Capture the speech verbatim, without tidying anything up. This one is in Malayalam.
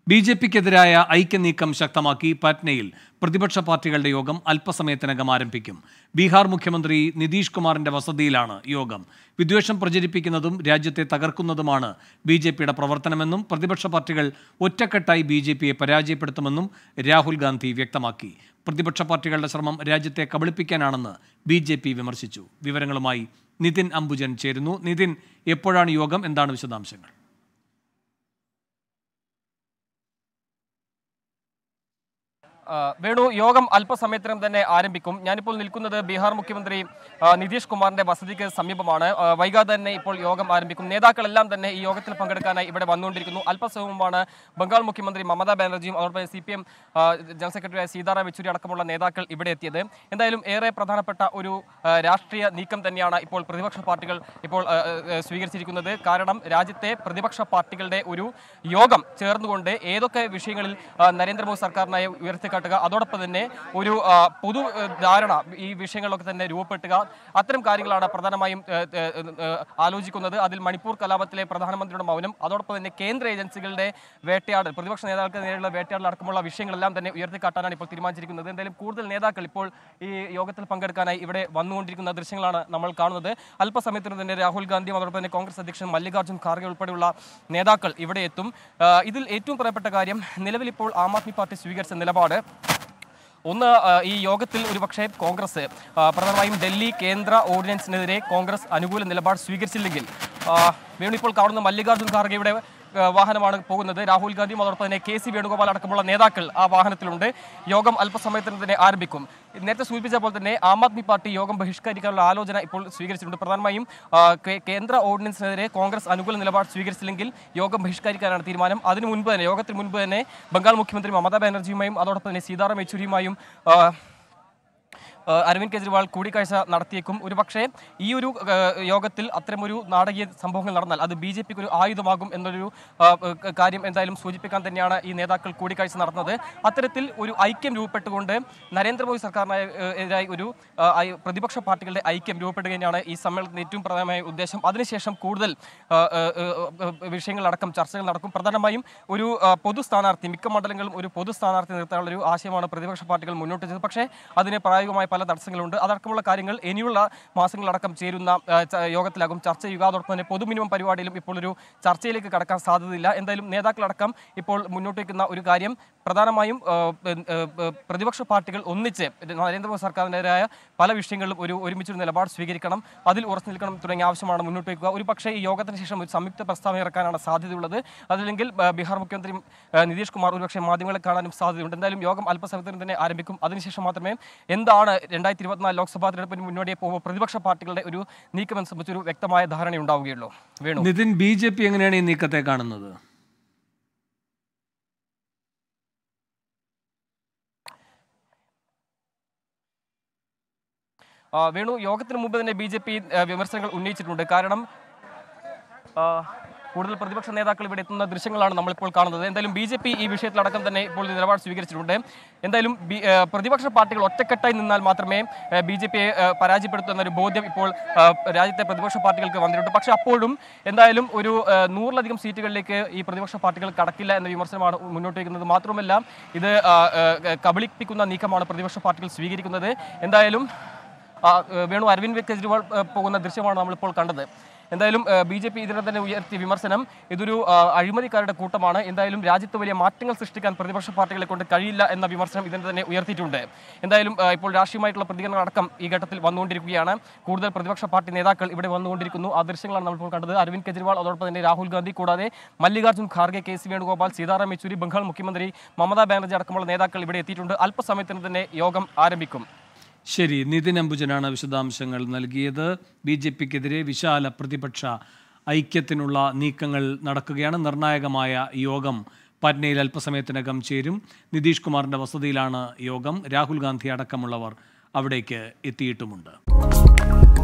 ബി ജെ പിക്കെതിരായ ഐക്യനീക്കം ശക്തമാക്കി പാറ്റ്നയിൽ പ്രതിപക്ഷ പാർട്ടികളുടെ യോഗം അല്പസമയത്തിനകം ആരംഭിക്കും. ബീഹാർ മുഖ്യമന്ത്രി നിതീഷ് കുമാറിന്റെ വസതിയിലാണ് യോഗം. വിദ്വേഷം പ്രചരിപ്പിക്കുന്നതും രാജ്യത്തെ തകർക്കുന്നതുമാണ് ബി ജെ പിയുടെ പ്രവർത്തനമെന്നും പ്രതിപക്ഷ പാർട്ടികൾ ഒറ്റക്കെട്ടായി ബി ജെ പിയെ പരാജയപ്പെടുത്തുമെന്നും രാഹുൽ ഗാന്ധി വ്യക്തമാക്കി. പ്രതിപക്ഷ പാർട്ടികളുടെ ശ്രമം രാജ്യത്തെ കബളിപ്പിക്കാനാണെന്ന് ബി ജെ പി വിമർശിച്ചു. വിവരങ്ങളുമായി നിതിൻ അംബുജൻ ചേരുന്നു. നിതിൻ, എപ്പോഴാണ് യോഗം? എന്താണ് വിശദാംശങ്ങൾ? വേണു, യോഗം അല്പസമയത്തിനും തന്നെ ആരംഭിക്കും. ഞാനിപ്പോൾ നിൽക്കുന്നത് ബീഹാർ മുഖ്യമന്ത്രി നിതീഷ് കുമാറിന്റെ വസതിക്ക് സമീപമാണ്. വൈകാതെ തന്നെ ഇപ്പോൾ യോഗം ആരംഭിക്കും. നേതാക്കളെല്ലാം തന്നെ ഈ യോഗത്തിൽ പങ്കെടുക്കാനായി ഇവിടെ വന്നുകൊണ്ടിരിക്കുന്നു. അല്പസമയം മുമ്പാണ് ബംഗാൾ മുഖ്യമന്ത്രി മമതാ ബാനർജിയും അതോടൊപ്പം സി പി എം ജനറൽ സെക്രട്ടറിയായ സീതാറാം യെച്ചൂരി അടക്കമുള്ള നേതാക്കൾ ഇവിടെ എത്തിയത്. എന്തായാലും ഏറെ പ്രധാനപ്പെട്ട ഒരു രാഷ്ട്രീയ നീക്കം തന്നെയാണ് ഇപ്പോൾ പ്രതിപക്ഷ പാർട്ടികൾ ഇപ്പോൾ സ്വീകരിച്ചിരിക്കുന്നത്. കാരണം രാജ്യത്തെ പ്രതിപക്ഷ പാർട്ടികളുടെ ഒരു യോഗം ചേർന്നുകൊണ്ട് ഏതൊക്കെ വിഷയങ്ങളിൽ നരേന്ദ്രമോദി സർക്കാരിനായി ഉയർത്തി കാട്ടുക, അതോടൊപ്പം തന്നെ ഒരു പൊതു ധാരണ ഈ വിഷയങ്ങളൊക്കെ തന്നെ രൂപപ്പെടുത്തുക, അത്തരം കാര്യങ്ങളാണ് പ്രധാനമായും ആലോചിക്കുന്നത്. അതിൽ മണിപ്പൂർ കലാപത്തിലെ പ്രധാനമന്ത്രിയുടെ മൗനം, അതോടൊപ്പം തന്നെ കേന്ദ്ര ഏജൻസികളുടെ വേട്ടയാടൽ, പ്രതിപക്ഷ നേതാക്കൾക്ക് നേരെയുള്ള വേട്ടയാടൽ അടക്കമുള്ള വിഷയങ്ങളെല്ലാം തന്നെ ഉയർത്തിക്കാട്ടാനാണ് ഇപ്പോൾ തീരുമാനിച്ചിരിക്കുന്നത്. എന്തായാലും കൂടുതൽ നേതാക്കൾ ഇപ്പോൾ ഈ യോഗത്തിൽ പങ്കെടുക്കാനായി ഇവിടെ വന്നുകൊണ്ടിരിക്കുന്ന ദൃശ്യങ്ങളാണ് നമ്മൾ കാണുന്നത്. അല്പസമയത്തിന് തന്നെ രാഹുൽ ഗാന്ധിയും അതോടൊപ്പം തന്നെ കോൺഗ്രസ് അധ്യക്ഷൻ മല്ലികാർജ്ജുൻ ഖാർഗെ ഉൾപ്പെടെയുള്ള നേതാക്കൾ ഇവിടെ എത്തും. ഇതിൽ ഏറ്റവും പ്രധാനപ്പെട്ട കാര്യം നിലവിൽ ഇപ്പോൾ ആം ആദ്മി പാർട്ടി സ്വീകരിച്ച നിലപാട്. ഒന്ന്, ഈ യോഗത്തിൽ ഒരുപക്ഷെ കോൺഗ്രസ് പ്രധാനമായും ഡൽഹി കേന്ദ്ര ഓർഡിനൻസിനെതിരെ കോൺഗ്രസ് അനുകൂല നിലപാട് സ്വീകരിച്ചില്ലെങ്കിൽ വേണു ഇപ്പോൾ കാണുന്ന മല്ലികാർജ്ജുൻ ഖാർഗെയുടെ വാഹനമാണ് പോകുന്നത്. രാഹുൽ ഗാന്ധിയും അതോടൊപ്പം തന്നെ കെ സി വേണുഗോപാൽ അടക്കമുള്ള നേതാക്കൾ ആ വാഹനത്തിലുണ്ട്. യോഗം അല്പസമയത്തിന് തന്നെ ആരംഭിക്കും. നേരത്തെ സൂചിപ്പിച്ച പോലെ തന്നെ ആം ആദ്മി പാർട്ടി യോഗം ബഹിഷ്കരിക്കാനുള്ള ആലോചന ഇപ്പോൾ സ്വീകരിച്ചിട്ടുണ്ട്. പ്രധാനമായും കേന്ദ്ര ഓർഡിനൻസിനെതിരെ കോൺഗ്രസ് അനുകൂല നിലപാട് സ്വീകരിച്ചില്ലെങ്കിൽ യോഗം ബഹിഷ്കരിക്കാനാണ് തീരുമാനം. അതിനു മുൻപ് തന്നെ യോഗത്തിന് മുൻപ് തന്നെ ബംഗാൾ മുഖ്യമന്ത്രി മമതാ ബാനർജിയുമായും അതോടൊപ്പം തന്നെ സീതാറാം യെച്ചൂരിയുമായും അരവിന്ദ് കെജ്രിവാൾ കൂടിക്കാഴ്ച നടത്തിയേക്കും. ഒരു പക്ഷേ ഈ ഒരു യോഗത്തിൽ അത്തരമൊരു നാടകീയ സംഭവങ്ങൾ നടന്നാൽ അത് ബി ജെ പിക്ക് ഒരു ആയുധമാകും എന്നൊരു കാര്യം എന്തായാലും സൂചിപ്പിക്കാൻ തന്നെയാണ് ഈ നേതാക്കൾ കൂടിക്കാഴ്ച നടത്തുന്നത്. അത്തരത്തിൽ ഒരു ഐക്യം രൂപപ്പെട്ടുകൊണ്ട് നരേന്ദ്രമോദി സർക്കാരിനെതിരായി ഒരു പ്രതിപക്ഷ പാർട്ടികളുടെ ഐക്യം രൂപപ്പെടുകയാണ് ഈ സമ്മേളനത്തിന്റെ ഏറ്റവും പ്രധാനമായ ഉദ്ദേശം. അതിനുശേഷം കൂടുതൽ വിഷയങ്ങളടക്കം ചർച്ചകൾ നടക്കും. പ്രധാനമായും ഒരു പൊതു സ്ഥാനാർത്ഥി, മിക്ക മണ്ഡലങ്ങളും ഒരു പൊതു സ്ഥാനാർത്ഥി നിർത്താനുള്ള ഒരു ആശയമാണ് പ്രതിപക്ഷ പാർട്ടികൾ മുന്നോട്ട് വെച്ചത്. പക്ഷേ അതിന് പ്രായോഗികമായ പല തടസ്സങ്ങളുണ്ട്. അതടക്കമുള്ള കാര്യങ്ങൾ ഇനിയുള്ള മാസങ്ങളടക്കം ചേരുന്ന യോഗത്തിലാകും ചർച്ച ചെയ്യുക. അതോടൊപ്പം തന്നെ പൊതു മിനിമം പരിപാടിയിലും ഇപ്പോൾ ഒരു ചർച്ചയിലേക്ക് കടക്കാൻ സാധ്യതയില്ല. എന്തായാലും നേതാക്കളടക്കം ഇപ്പോൾ മുന്നോട്ട് വയ്ക്കുന്ന ഒരു കാര്യം പ്രധാനമായും പ്രതിപക്ഷ പാർട്ടികൾ ഒന്നിച്ച് നരേന്ദ്രമോദി സർക്കാരിനെതിരായ പല വിഷയങ്ങളിലും ഒരു ഒരുമിച്ചൊരു നിലപാട് സ്വീകരിക്കണം, അതിൽ ഉറച്ചു നിൽക്കണം തുടങ്ങിയ ആവശ്യമാണ് മുന്നോട്ട് വയ്ക്കുക. ഒരു പക്ഷേ ഈ യോഗത്തിന് ശേഷം ഒരു സംയുക്ത പ്രസ്താവന ഇറക്കാനാണ് സാധ്യതയുള്ളത്. അതല്ലെങ്കിൽ ബീഹാർ മുഖ്യമന്ത്രി നിതീഷ് കുമാർ ഒരുപക്ഷെ മാധ്യമങ്ങളെ കാണാനും സാധ്യതയുണ്ട്. എന്തായാലും യോഗം അല്പസമയത്തിന് തന്നെ ആരംഭിക്കും. അതിനുശേഷം മാത്രമേ എന്താണ് രണ്ടായിരത്തി ഇരുപത്തിനാല് ലോക്സഭാ തെരഞ്ഞെടുപ്പിന് മുന്നോടിയായി പോകുമ്പോൾ പ്രതിപക്ഷ പാർട്ടികളുടെ ഒരു നീക്കം സംബന്ധിച്ചൊരു വ്യക്തമായ ധാരണ ഉണ്ടാവുകയുള്ളൂ. Venu, Nithin, B J P എങ്ങനെയാണ് ഈ നീക്കത്തെ കാണുന്നത്? വേണു, യോഗത്തിന് മുമ്പ് തന്നെ ബി ജെ പി വിമർശനങ്ങൾ ഉന്നയിച്ചിട്ടുണ്ട്. കാരണം കൂടുതൽ പ്രതിപക്ഷ നേതാക്കൾ ഇവിടെ എത്തുന്ന ദൃശ്യങ്ങളാണ് നമ്മളിപ്പോൾ കാണുന്നത്. എന്തായാലും ബി ജെ പി ഈ വിഷയത്തിലടക്കം തന്നെ ഇപ്പോൾ നിലപാട് സ്വീകരിച്ചിട്ടുണ്ട്. എന്തായാലും പ്രതിപക്ഷ പാർട്ടികൾ ഒറ്റക്കെട്ടായി നിന്നാൽ മാത്രമേ ബി ജെ പിയെ പരാജയപ്പെടുത്തൂ എന്നൊരു ബോധ്യം ഇപ്പോൾ രാജ്യത്തെ പ്രതിപക്ഷ പാർട്ടികൾക്ക് വന്നിട്ടുണ്ട്. പക്ഷേ അപ്പോഴും എന്തായാലും ഒരു നൂറിലധികം സീറ്റുകളിലേക്ക് ഈ പ്രതിപക്ഷ പാർട്ടികൾ കടക്കില്ല എന്ന വിമർശനമാണ് മുന്നോട്ട് വയ്ക്കുന്നത്. മാത്രമല്ല ഇത് കബളിപ്പിക്കുന്ന നീക്കമാണ് പ്രതിപക്ഷ പാർട്ടികൾ സ്വീകരിക്കുന്നത്. എന്തായാലും വേണു, അരവിന്ദ് കെജ്രിവാൾ പോകുന്ന ദൃശ്യമാണ് നമ്മളിപ്പോൾ കണ്ടത്. എന്തായാലും ബി ജെ പി ഇതിനെ തന്നെ ഉയർത്തിയ വിമർശനം ഇതൊരു അഴിമതിക്കാരുടെ കൂട്ടമാണ്. എന്തായാലും രാജ്യത്ത് വലിയ മാറ്റങ്ങൾ സൃഷ്ടിക്കാൻ പ്രതിപക്ഷ പാർട്ടികളെ കൊണ്ട് കഴിയില്ല എന്ന വിമർശനം ഇതിനെ തന്നെ ഉയർത്തിയിട്ടുണ്ട്. എന്തായാലും ഇപ്പോൾ രാഷ്ട്രീയമായിട്ടുള്ള പ്രതികരണങ്ങൾ അടക്കം ഈ ഘട്ടത്തിൽ വന്നുകൊണ്ടിരിക്കുകയാണ്. കൂടുതൽ പ്രതിപക്ഷ പാർട്ടി നേതാക്കൾ ഇവിടെ വന്നുകൊണ്ടിരിക്കുന്നു. ആ ദൃശ്യങ്ങളാണ് നമ്മളിപ്പോൾ കണ്ടത്. അരവിന്ദ് കെജ്രിവാൾ, അതോടൊപ്പം തന്നെ രാഹുൽ ഗാന്ധി, കൂടാതെ മല്ലികാർജ്ജുൻ ഖാർഗെ, കെ സി വേണുഗോപാൽ, സീതാറാം യെച്ചൂരി, ബംഗാൾ മുഖ്യമന്ത്രി മമതാ ബാനർജി അടക്കമുള്ള നേതാക്കൾ ഇവിടെ എത്തിയിട്ടുണ്ട്. അല്പസമയത്തിന് തന്നെ യോഗം ആരംഭിക്കും. ശരി, നിതിൻ അംബുജനാണ് വിശദാംശങ്ങൾ നൽകിയത്. ബി ജെ പിക്കെതിരെ വിശാല പ്രതിപക്ഷ ഐക്യത്തിനുള്ള നീക്കങ്ങൾ നടക്കുകയാണ്. നിർണായകമായ യോഗം പാറ്റ്നയിൽ അല്പസമയത്തിനകം ചേരും. നിതീഷ് കുമാറിൻ്റെ വസതിയിലാണ് യോഗം. രാഹുൽ ഗാന്ധി അടക്കമുള്ളവർ അവിടേക്ക് എത്തിയിട്ടുമുണ്ട്.